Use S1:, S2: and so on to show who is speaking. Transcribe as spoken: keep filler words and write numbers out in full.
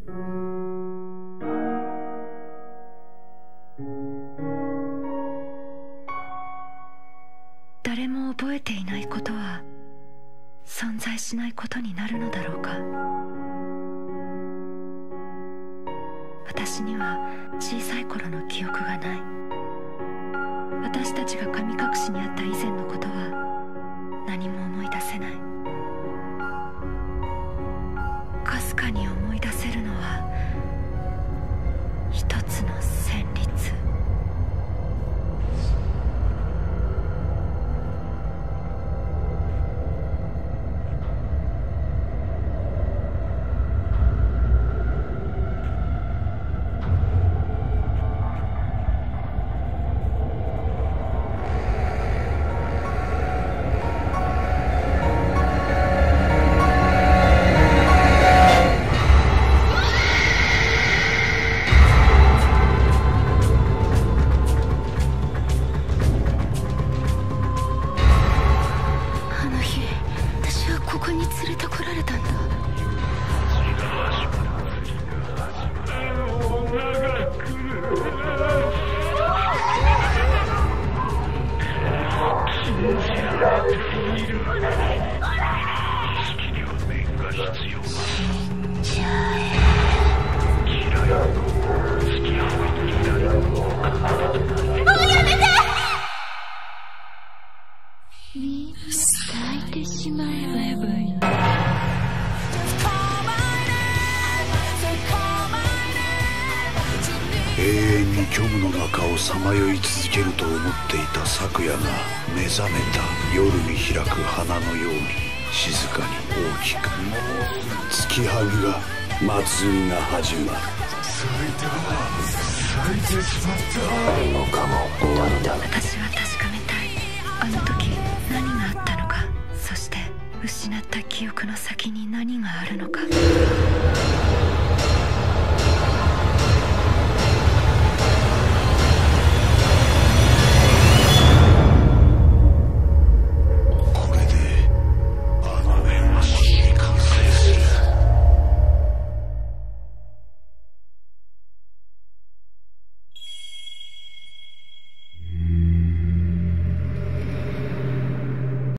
S1: 誰も覚えていないことは存在しないことになるのだろうか。私には小さい頃の記憶がない。私たちが神隠しにあった以前のことは何も思い出せない。かすかに思い出せるのは一つの旋律。ここに連れてこられたんだ。
S2: 咲いてしまえばいい。
S3: 永遠に虚無の中をさまよい続けると思っていた昨夜が目覚めた。夜に開く花のように静かに大きく。月はぐが祭りが始まる。咲いた咲いてしまった。何もかも終わりだ。
S1: 私は確かめたい。あの時何があったのか、そして失った記憶の先に何があるのか。